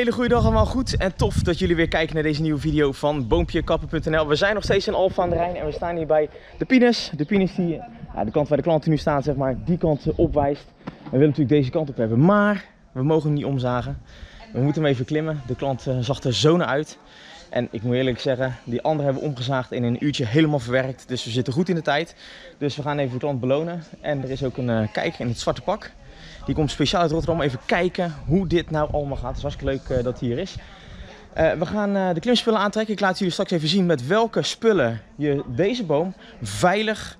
hele goede dag allemaal, goed en tof dat jullie weer kijken naar deze nieuwe video van boompjekappen.nl. We zijn nog steeds in Alphen aan de Rijn en we staan hier bij de Pinus. De Pinus die, de kant waar de klant nu staat, zeg maar, die kant opwijst. We willen natuurlijk deze kant op hebben, maar we mogen hem niet omzagen. We moeten hem even klimmen. De klant zag er zo naar uit. En ik moet eerlijk zeggen, die andere hebben we omgezaagd en in een uurtje helemaal verwerkt. Dus we zitten goed in de tijd. Dus we gaan even de klant belonen. En er is ook een kijker in het zwarte pak. Die komt speciaal uit Rotterdam even kijken hoe dit nou allemaal gaat. Het is hartstikke leuk dat hij hier is. We gaan de klimspullen aantrekken. Ik laat jullie straks even zien met welke spullen je deze boom veilig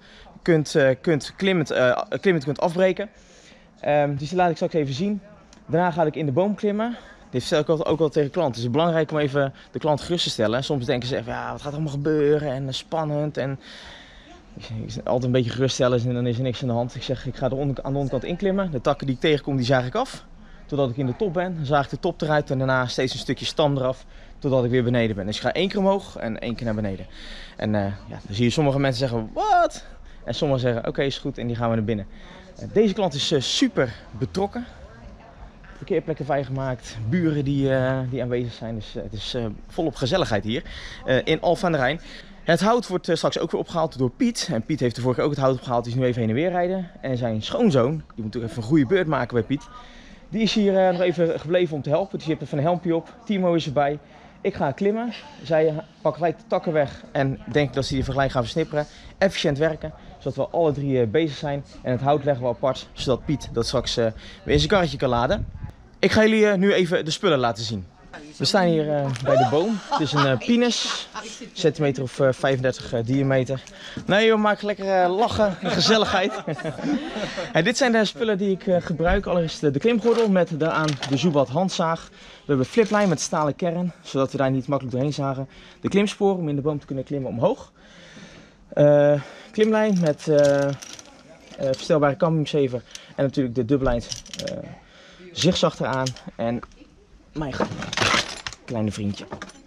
klimmend kunt afbreken. Dus die laat ik straks even zien. Daarna ga ik in de boom klimmen. Dit vertel ik ook al tegen klanten. Het is belangrijk om even de klant gerust te stellen. Soms denken ze even, ja, wat gaat er allemaal gebeuren en spannend. En ik altijd een beetje geruststellen en dan is er niks aan de hand. Ik zeg, ik ga aan de onderkant inklimmen. De takken die ik tegenkom, die zaag ik af. Totdat ik in de top ben. Dan zaag ik de top eruit en daarna steeds een stukje stam eraf. Totdat ik weer beneden ben. Dus ik ga 1 keer omhoog en 1 keer naar beneden. En ja, dan zie je sommige mensen zeggen, wat? En sommigen zeggen, oké, is goed. En die gaan we naar binnen. Deze klant is super betrokken. Parkeerplekken vrijgemaakt, buren die aanwezig zijn. Dus het is volop gezelligheid hier in Alphen aan de Rijn. Het hout wordt straks ook weer opgehaald door Piet. En Piet heeft de vorige keer ook het hout opgehaald. Die is nu even heen en weer rijden. En zijn schoonzoon, die moet natuurlijk even een goede beurt maken bij Piet. Die is hier nog even gebleven om te helpen. Dus die heeft even een helmpje op. Timo is erbij. Ik ga klimmen. Zij pakken gelijk de takken weg. En denk dat ze die gelijk gaan versnipperen. Efficiënt werken. Zodat we alle 3 bezig zijn. En het hout leggen we apart. Zodat Piet dat straks weer in zijn karretje kan laden. Ik ga jullie nu even de spullen laten zien. We staan hier bij de boom. Het is een Pinus, centimeter of 35 diameter. Nee, we maken lekker lachen en gezelligheid. En dit zijn de spullen die ik gebruik. Allereerst de klimgordel met daaraan de Zubat handzaag. We hebben fliplijn met stalen kern, zodat we daar niet makkelijk doorheen zagen. De klimsporen om in de boom te kunnen klimmen omhoog. Klimlijn met verstelbare campingzever en natuurlijk de dubbellijns zigzag eraan. En mijn kleine vriendje.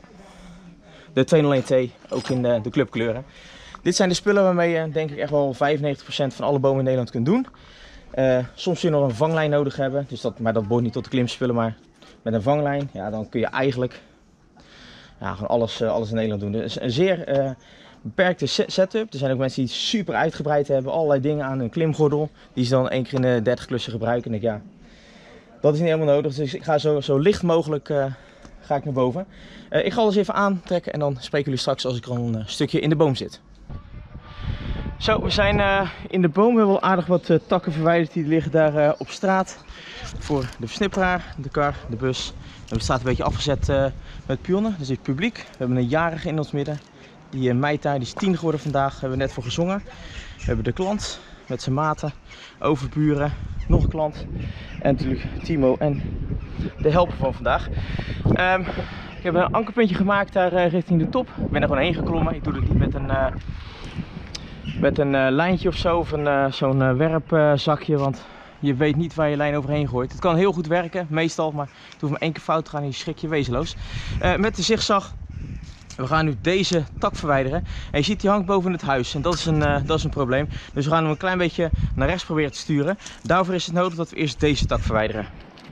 De 201T, ook in de clubkleuren. Dit zijn de spullen waarmee je denk ik echt wel 95% van alle bomen in Nederland kunt doen. Soms zul je nog een vanglijn nodig hebben. Dus maar dat behoort niet tot de klimspullen. Maar met een vanglijn, ja, dan kun je eigenlijk gewoon alles in Nederland doen. Dus een zeer beperkte setup. Er zijn ook mensen die het super uitgebreid hebben. Allerlei dingen aan hun klimgordel. Die ze dan 1 keer in de 30 klussen gebruiken. En ik, ja, dat is niet helemaal nodig. Dus ik ga zo licht mogelijk ga ik naar boven. Ik ga alles even aantrekken en dan spreken jullie straks als ik al een stukje in de boom zit. Zo, we zijn in de boom. We hebben wel aardig wat takken verwijderd die liggen daar op straat. Voor de versnipperaar, de kar, de bus. En we staan een beetje afgezet met pionnen. Dus het publiek. We hebben een jarige in ons midden. Die Meita, die is 10 geworden vandaag. Daar hebben we net voor gezongen. We hebben de klant met zijn maten, overburen, nog een klant. En natuurlijk Timo en de helper van vandaag. Ik heb een ankerpuntje gemaakt daar richting de top. Ik ben er gewoon heen geklommen. Ik doe het niet met een lijntje of zo, of zo'n werpzakje, want je weet niet waar je lijn overheen gooit. Het kan heel goed werken, meestal, maar het hoeft maar 1 keer fout te gaan en je schrik je wezenloos. Met de zigzag. We gaan nu deze tak verwijderen. En je ziet die hangt boven het huis. En dat is een probleem. Dus we gaan hem een klein beetje naar rechts proberen te sturen. Daarvoor is het nodig dat we eerst deze tak verwijderen.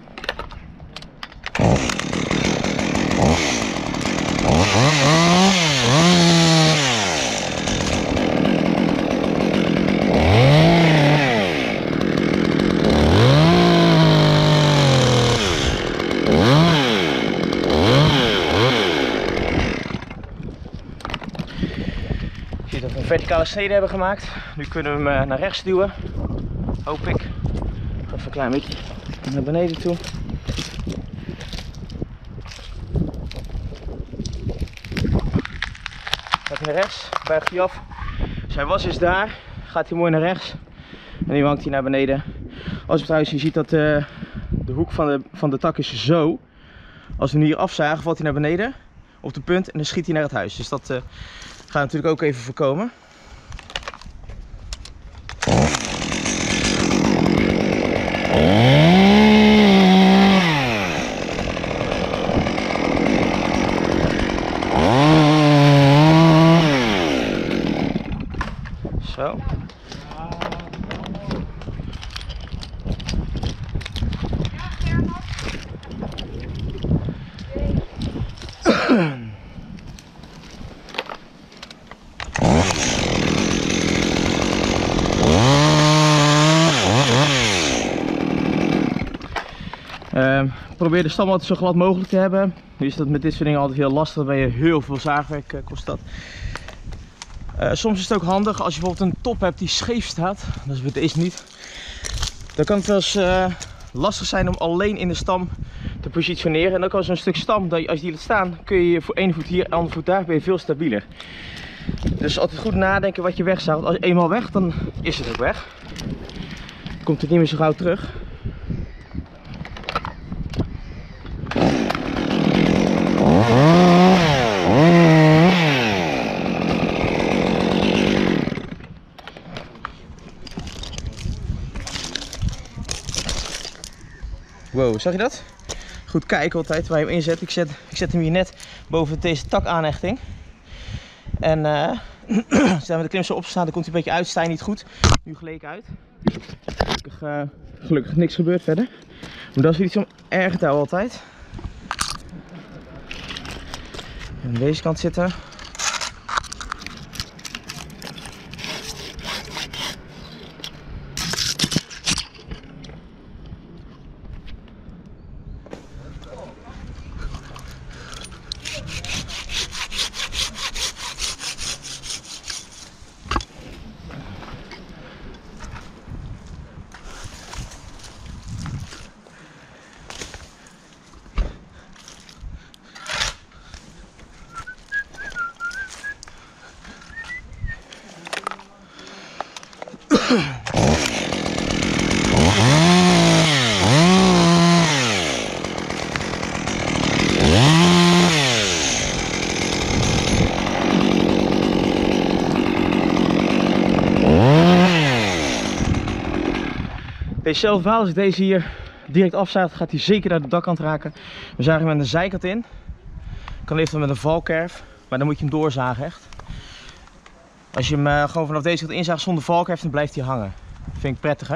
Dat we een verticale snede hebben gemaakt. Nu kunnen we hem naar rechts duwen. Hoop ik. Even een klein beetje naar beneden toe. Even naar rechts, buigt hij af. Zijn was is daar. Gaat hij mooi naar rechts. En nu hangt hij naar beneden. Als je trouwens ziet dat de hoek van de tak is zo. Als we hem hier afzagen, valt hij naar beneden. Op de punt en dan schiet hij naar het huis. Dus dat gaan we natuurlijk ook even voorkomen. Zo. probeer de stam altijd zo glad mogelijk te hebben. Nu is dat met dit soort dingen altijd heel lastig, dan ben je heel veel zaagwerk kost dat. Soms is het ook handig als je bijvoorbeeld een top hebt die scheef staat, dat is bij deze niet. Dan kan het wel eens lastig zijn om alleen in de stam te positioneren. En ook als een stuk stam, als je die laat staan, kun je voor ene voet hier, andere voet daar, ben je veel stabieler. Dus altijd goed nadenken wat je wegzaagt. Als je eenmaal weg, dan is het ook weg. Komt het niet meer zo gauw terug. Wow, zag je dat? Goed kijken altijd waar je hem inzet. Ik zet hem hier net boven deze takaanhechting. En als je daar met de klim zo op staat, dan komt hij een beetje uit. Sta je niet goed. Nu geleek uit. Gelukkig niks gebeurd verder. Maar dat is weer iets om erg te houden altijd. En aan deze kant zitten. Dezezelfde verhaal, als ik deze hier direct afzaag, gaat hij zeker naar de dakkant raken. We zagen hem aan de zijkant in. Kan eventueel met een valkerf, maar dan moet je hem doorzagen echt. Als je hem gewoon vanaf deze kant inzaagt zonder valkerf, dan blijft hij hangen. Dat vind ik prettig, hè?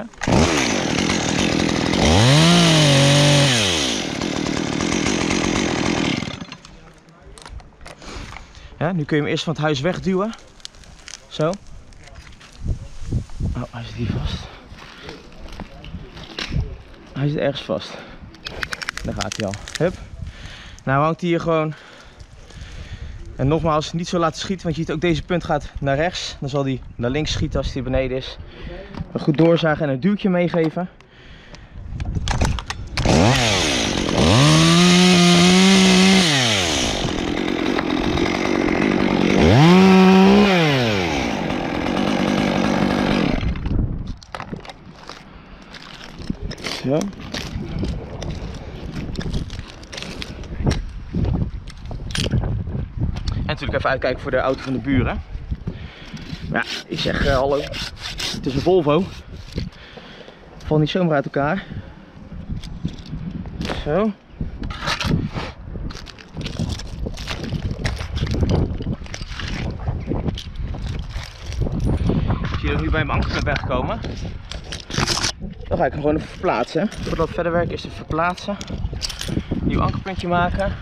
Ja, nu kun je hem eerst van het huis wegduwen. Zo. Oh, hij zit hier vast. Hij zit ergens vast. Daar gaat hij al. Hup. Nou hangt hij hier gewoon. En nogmaals, niet zo laten schieten, want je ziet ook deze punt gaat naar rechts. Dan zal hij naar links schieten als hij beneden is. Goed doorzagen en een duwtje meegeven. Zo. En natuurlijk even uitkijken voor de auto van de buren. Ja, ik zeg hallo. Het is een Volvo. Valt niet zomaar uit elkaar. Zo. Ik zie dat ik nu bij mijn anker ben wegkomen. Dan ga ik hem gewoon even verplaatsen. Voordat het verder werk is te verplaatsen. Nieuw ankerpuntje maken.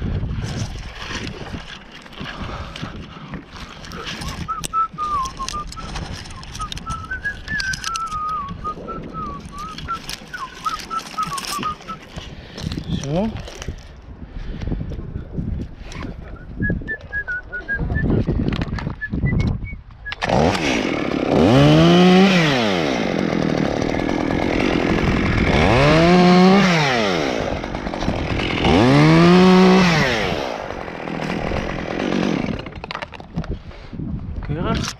Zo. Keurig.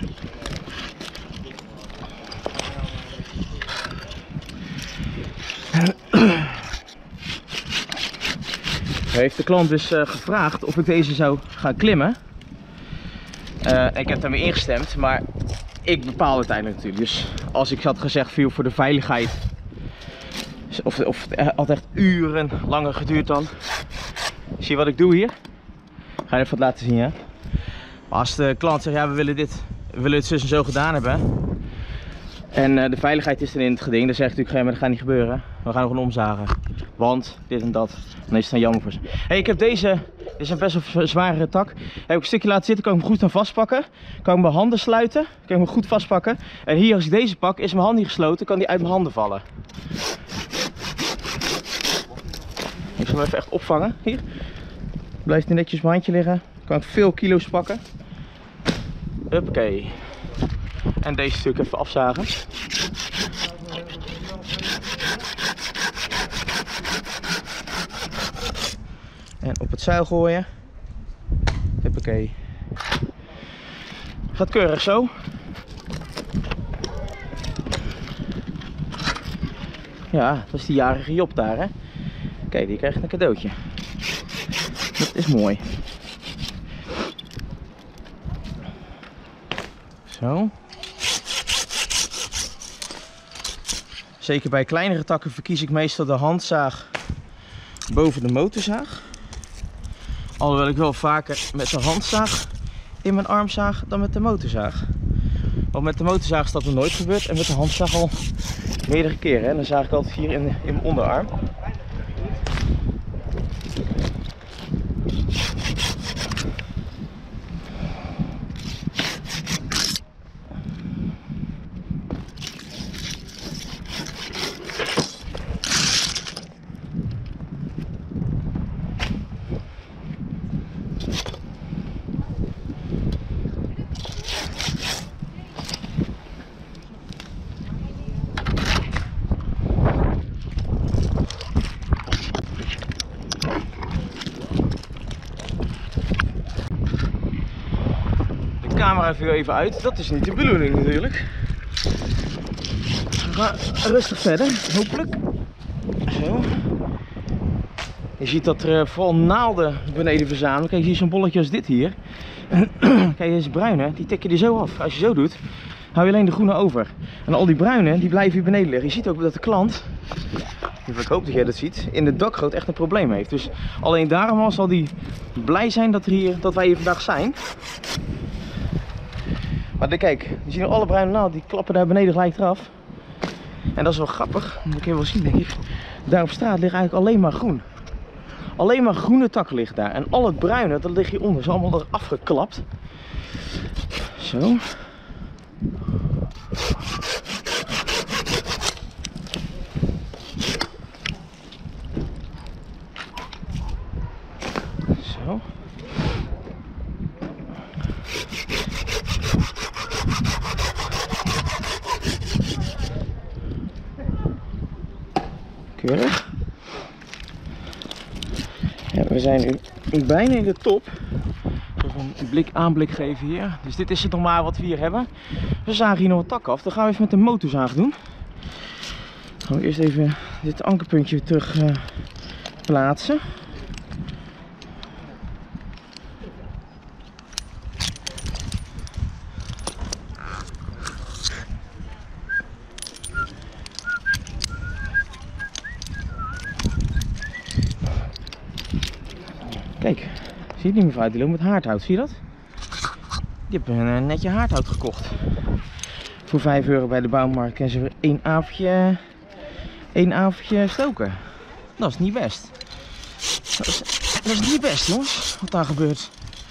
Heeft de klant dus gevraagd of ik deze zou gaan klimmen. Ik heb daarmee ingestemd, maar ik bepaal uiteindelijk natuurlijk. Dus als ik had gezegd voor de veiligheid, of het had echt uren langer geduurd dan. Zie je wat ik doe hier? Ga je even wat laten zien, ja? Maar als de klant zegt, ja, we willen het zus en zo gedaan hebben. En de veiligheid is dan in het geding, dan zeg ik natuurlijk, maar dat gaat niet gebeuren. We gaan nog een omzagen. Want dit en dat. Dan is het dan jammer voor ze. Hey, ik heb deze, dit is een best wel zware tak. Heb ik een stukje laten zitten, kan ik hem goed aan vastpakken. Kan ik mijn handen sluiten, kan ik hem goed vastpakken. En hier, als ik deze pak, is mijn hand niet gesloten, kan die uit mijn handen vallen. hem even echt opvangen. Hier. Blijft hij netjes op mijn handje liggen. Kan ik veel kilo's pakken. Huppakee. En deze stuk even afzagen. En op het zuil gooien. Huppakee. Gaat keurig zo. Ja, dat is die jarige Job daar, hè. Kijk, die krijgt een cadeautje. Dat is mooi. Zo. Zeker bij kleinere takken verkies ik meestal de handzaag boven de motorzaag. Alhoewel ik wel vaker met de handzaag in mijn arm zaag dan met de motorzaag. Want met de motorzaag is dat nog nooit gebeurd en met de handzaag al meerdere keren. En dan zaag ik altijd hier in mijn onderarm. De camera viel even uit, dat is niet de bedoeling natuurlijk. We gaan rustig verder, hopelijk. Zo. Je ziet dat er vooral naalden beneden verzamelen. Kijk, zie je zo'n bolletje als dit hier. Kijk, deze bruine, die tik je er zo af. Als je zo doet, hou je alleen de groene over. En al die bruine, die blijven hier beneden liggen. Je ziet ook dat de klant, ik hoop dat jij dat ziet, in de dakgoot echt een probleem heeft. Dus alleen daarom al zal die blij zijn dat wij hier vandaag zijn. Maar kijk, je ziet alle bruine naalden, die klappen daar beneden gelijk eraf. En dat is wel grappig, dat kun je wel zien denk ik. Daar op straat ligt eigenlijk alleen maar groen. Alleen maar groene takken liggen daar. En al het bruine, dat ligt hieronder, is allemaal eraf geklapt. Zo. Zo. Keurig. Ja, we zijn nu bijna in de top. Even een aanblik geven hier. Dus dit is het nog maar wat we hier hebben. We zagen hier nog wat tak af. Dat gaan we even met de motorzaag doen. Dan gaan we eerst even dit ankerpuntje terug plaatsen. Kijk, zie je die mevrouw die loopt met haardhout, zie je dat? Die heeft een netje haardhout gekocht. Voor 5 euro bij de bouwmarkt en ze weer één avondje stoken. Dat is niet best. Dat is niet best jongens, wat daar gebeurt.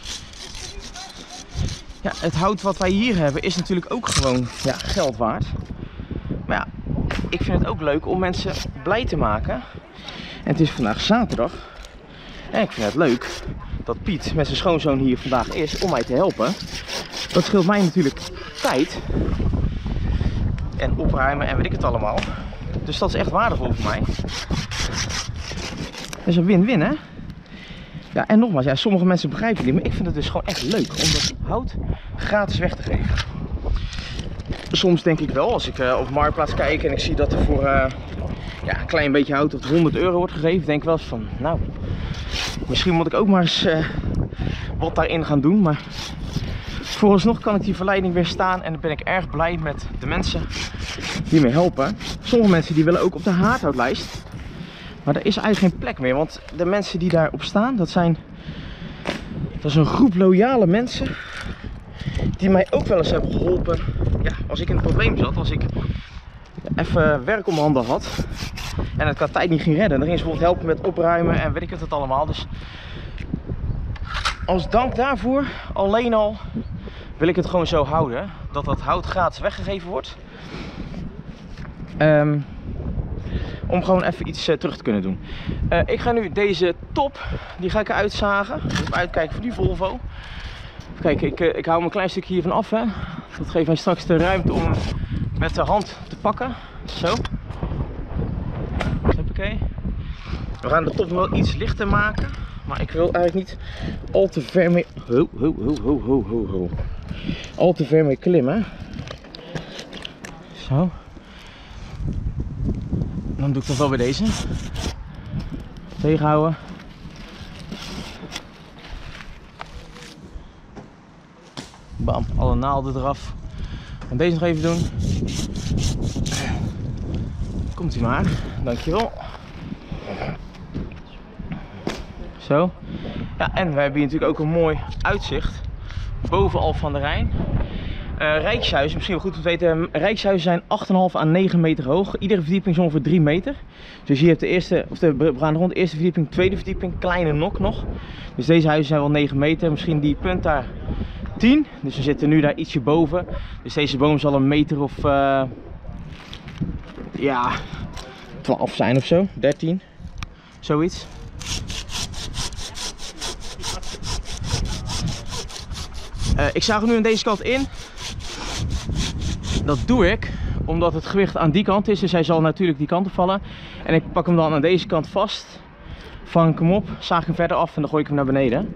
Ja, het hout wat wij hier hebben is natuurlijk ook gewoon geld waard. Maar ja, ik vind het ook leuk om mensen blij te maken. En het is vandaag zaterdag. En ik vind het leuk dat Piet met zijn schoonzoon hier vandaag is om mij te helpen. Dat scheelt mij natuurlijk tijd. En opruimen en weet ik het allemaal. Dus dat is echt waardevol voor mij. Dat is een win-win hè. Ja, en nogmaals, ja, sommige mensen begrijpen het niet. Maar ik vind het dus gewoon echt leuk om dat hout gratis weg te geven. Soms denk ik wel, als ik op Marktplaats kijk en ik zie dat er voor een klein beetje hout tot 100 euro wordt gegeven. Denk ik wel eens van, nou, misschien moet ik ook maar eens wat daarin gaan doen. Maar vooralsnog kan ik die verleiding weerstaan en dan ben ik erg blij met de mensen die me helpen. Sommige mensen die willen ook op de haardhoutlijst. Maar er is eigenlijk geen plek meer, want de mensen die daarop staan, dat is een groep loyale mensen die mij ook wel eens hebben geholpen. Ja, als ik in een probleem zat, als ik even werk om handen had en het qua tijd niet ging redden, dan ging ze bijvoorbeeld helpen met opruimen en weet ik het allemaal. Dus als dank daarvoor, alleen al wil ik het gewoon zo houden, dat dat hout gratis weggegeven wordt. om gewoon even iets terug te kunnen doen. Ik ga nu deze top, die ga ik eruit zagen. Even uitkijken voor die Volvo. Kijk, ik hou hem een klein stukje hiervan af. Hè. Dat geeft mij straks de ruimte om hem met de hand te pakken. Zo. Hoppakee. We gaan de top wel iets lichter maken. Maar ik wil eigenlijk niet al te ver mee... Al te ver mee klimmen. Zo. Dan doe ik dat wel bij deze. Tegenhouden. Bam, alle naalden eraf. En deze nog even doen. Komt u maar, dankjewel. Zo. Ja, en we hebben hier natuurlijk ook een mooi uitzicht. Bovenal van de Rijn. Rijkshuizen, misschien wel goed om te weten. Rijkshuizen zijn 8,5 à 9 meter hoog. Iedere verdieping is ongeveer 3 meter. Dus hier hebt de eerste, of we gaan rond de eerste verdieping, tweede verdieping, kleine nok nog. Dus deze huizen zijn wel 9 meter. Misschien die punt daar 10. Dus we zitten nu daar ietsje boven. Dus deze boom zal een meter of ja, 12 zijn of zo. 13. Zoiets. Ik zaag hem nu aan deze kant in. Dat doe ik omdat het gewicht aan die kant is. Dus hij zal natuurlijk die kant op vallen. En ik pak hem dan aan deze kant vast. Vang ik hem op, zaag hem verder af en dan gooi ik hem naar beneden.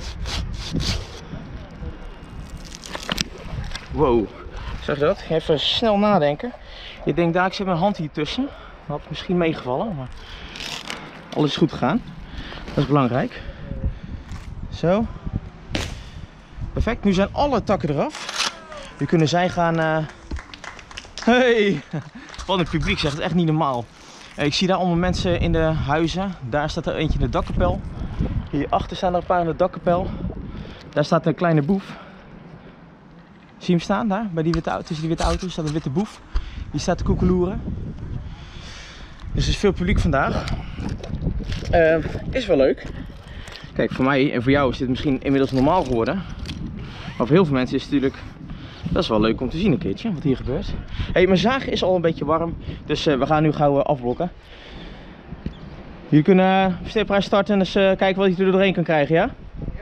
Wow, zeg je dat? Even snel nadenken. Je denkt daar, ik zet mijn hand hier tussen. Dat had misschien meegevallen, maar alles is goed gegaan. Dat is belangrijk. Zo. Perfect, nu zijn alle takken eraf. Nu kunnen zij gaan... Hey! Wat een publiek, zegt het echt niet normaal. Ik zie daar allemaal mensen in de huizen. Daar staat er eentje in de dakkapel. Hierachter staan er een paar in de dakkapel. Daar staat een kleine boef. Zie je hem staan daar? Bij die witte auto, tussen die witte auto's staat een witte boef. Die staat te koekeloeren. Dus er is veel publiek vandaag. Is wel leuk. Kijk, voor mij en voor jou is dit misschien inmiddels normaal geworden. Maar voor heel veel mensen is het natuurlijk... Dat is wel leuk om te zien een keertje, wat hier gebeurt. Hey, mijn zaag is al een beetje warm. Dus we gaan nu gauw afblokken. Jullie kunnen stipprijs starten en eens kijken wat je er doorheen kan krijgen, ja?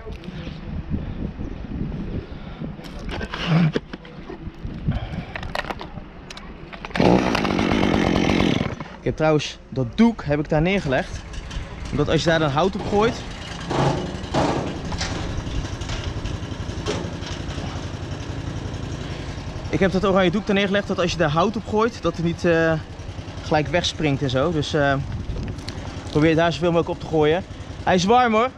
Ik heb trouwens dat doek heb ik daar neergelegd. Omdat als je daar dan hout op gooit. Ik heb dat oranje doek daar neergelegd dat als je daar hout op gooit, dat het niet gelijk wegspringt en zo. Dus probeer daar zoveel mogelijk op te gooien. Hij is warm hoor.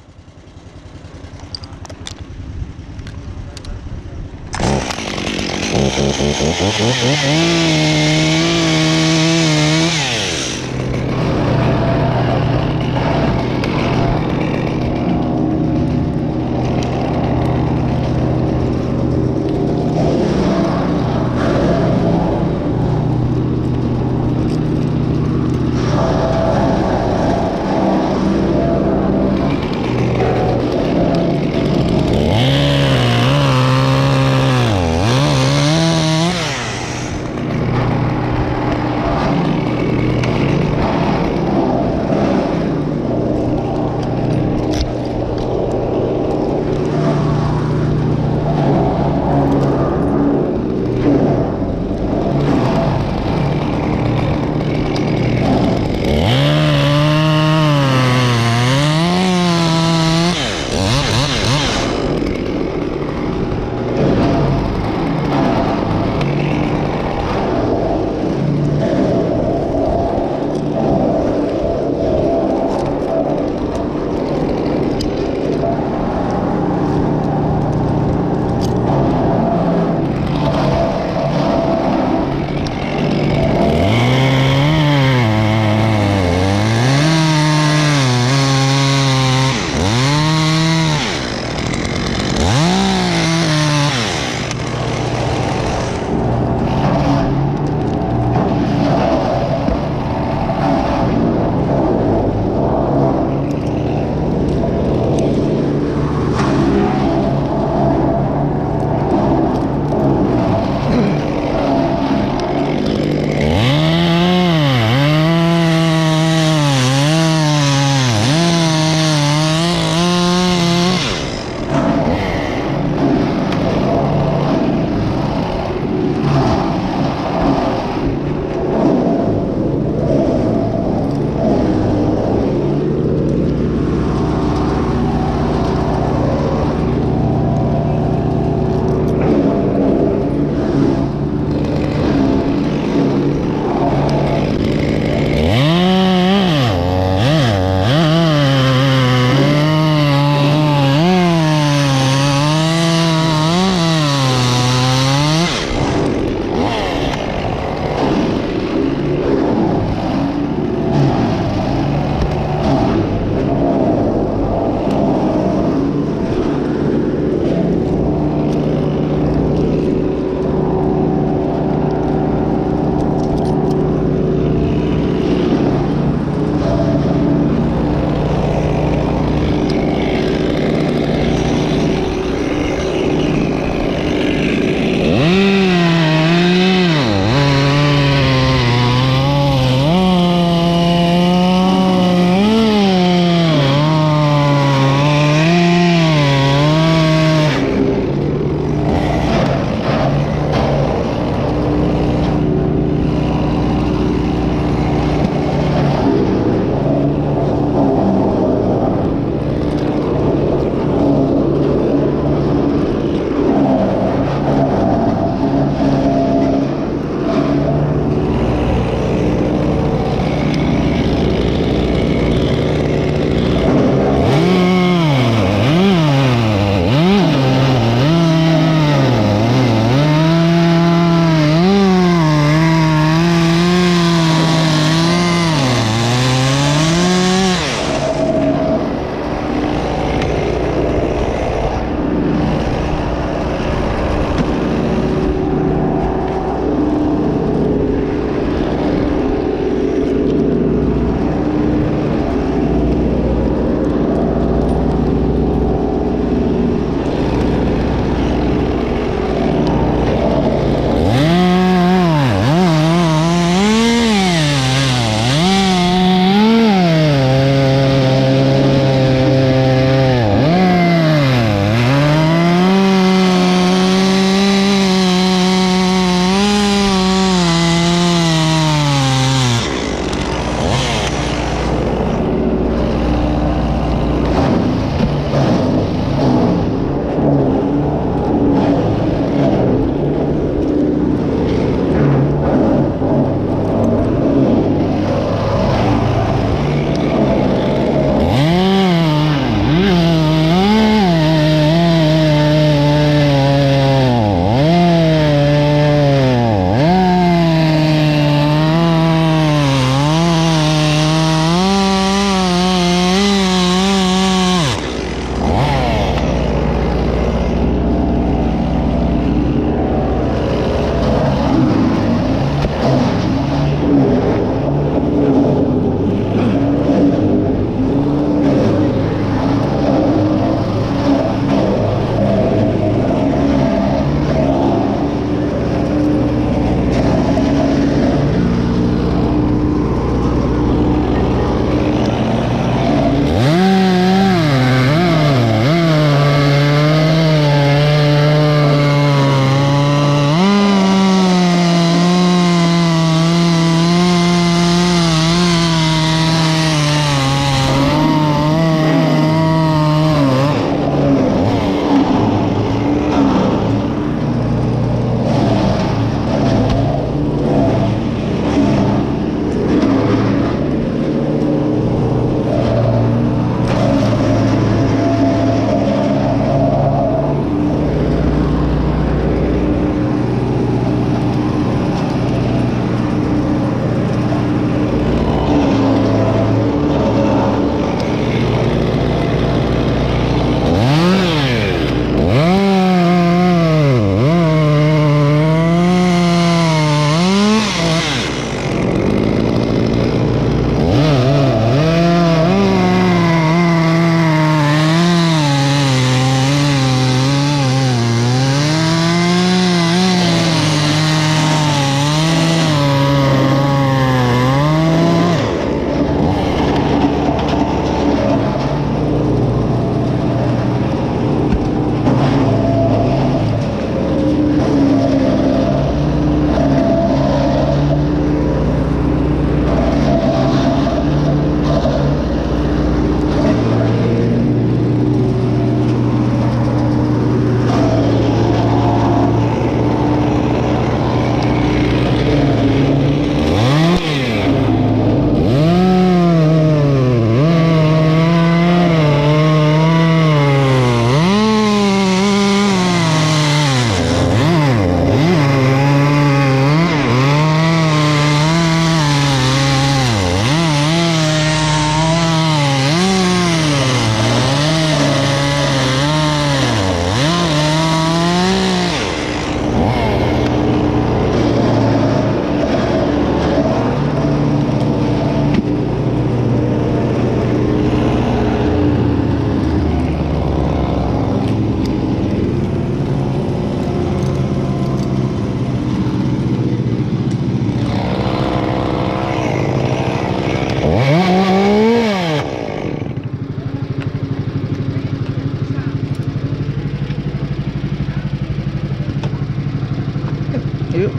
Joep.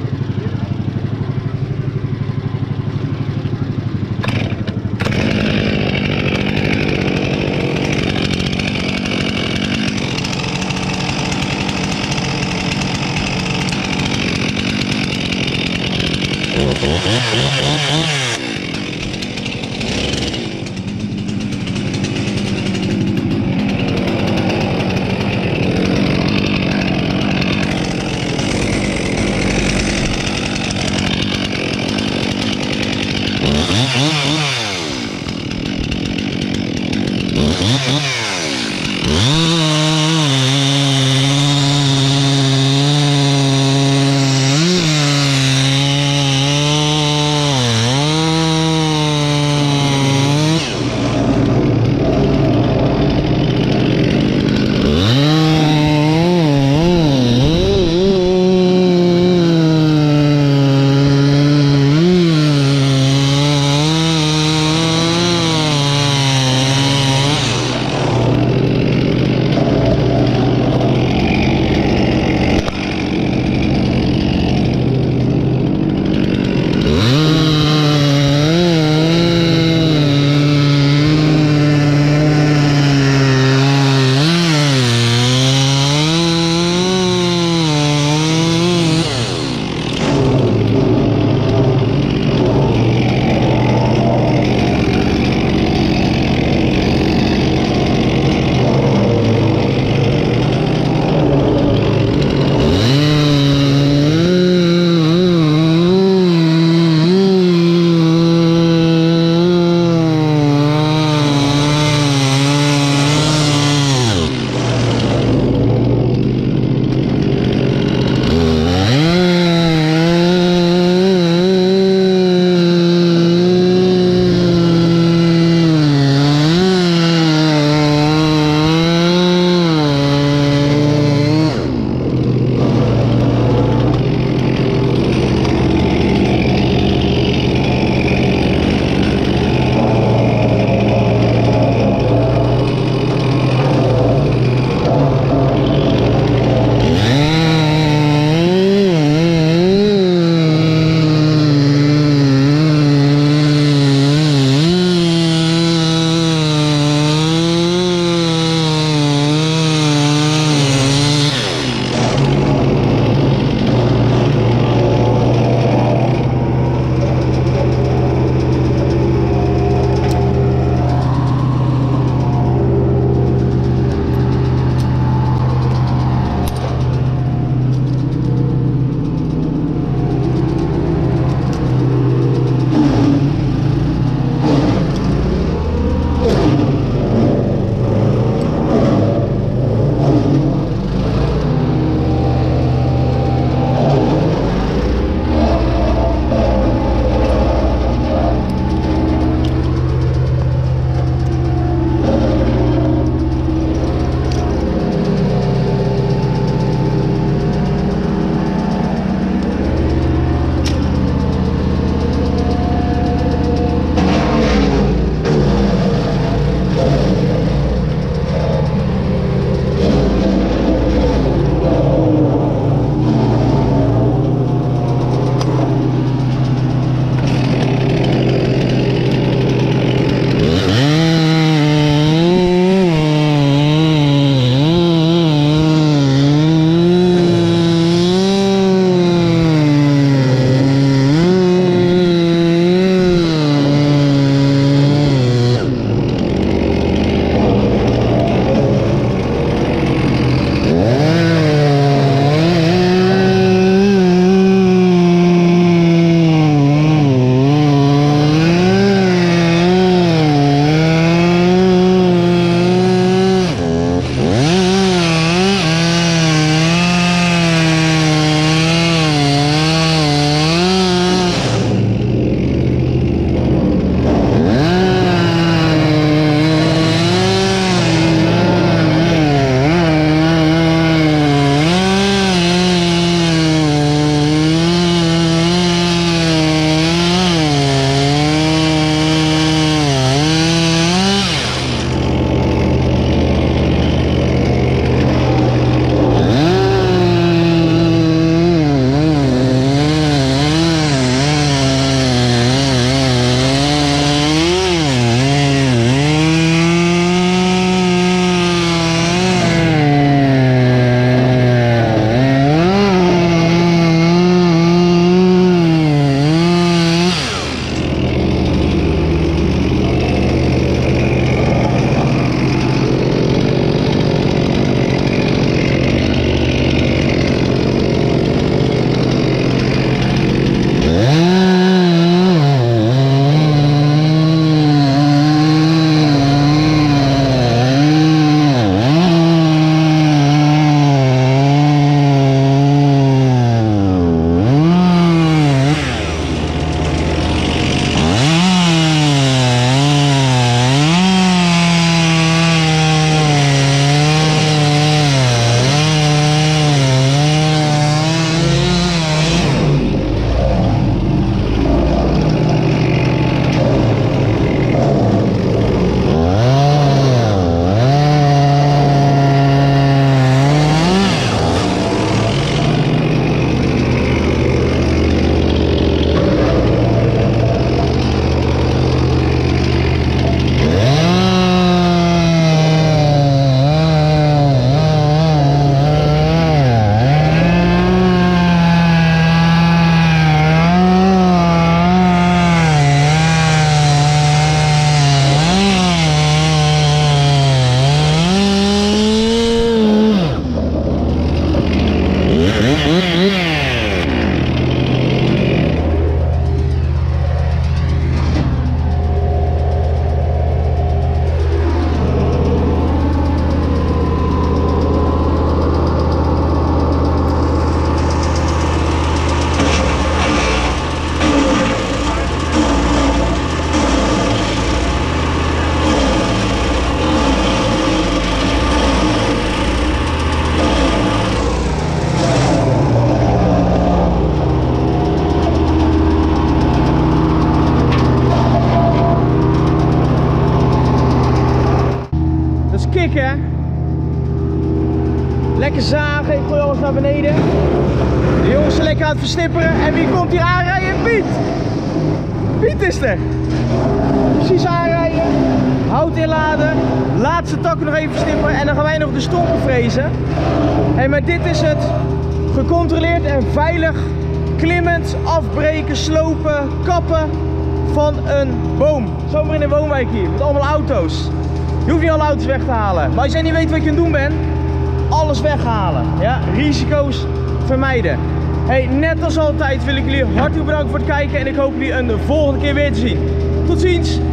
naar beneden. De jongens zijn lekker aan het versnipperen. En wie komt hier aanrijden? Piet! Piet is er! Precies aanrijden. Hout inladen. Laatste takken nog even versnipperen. En dan gaan wij nog de stompen frezen. En maar dit is het gecontroleerd en veilig klimmend afbreken, slopen, kappen van een boom. Zomaar in een woonwijk hier, met allemaal auto's. Je hoeft niet alle auto's weg te halen. Maar als jij niet weet wat je aan het doen bent, alles weghalen. Ja? Risico's vermijden. Hey, net als altijd wil ik jullie hartelijk bedanken voor het kijken en ik hoop jullie een de volgende keer weer te zien. Tot ziens!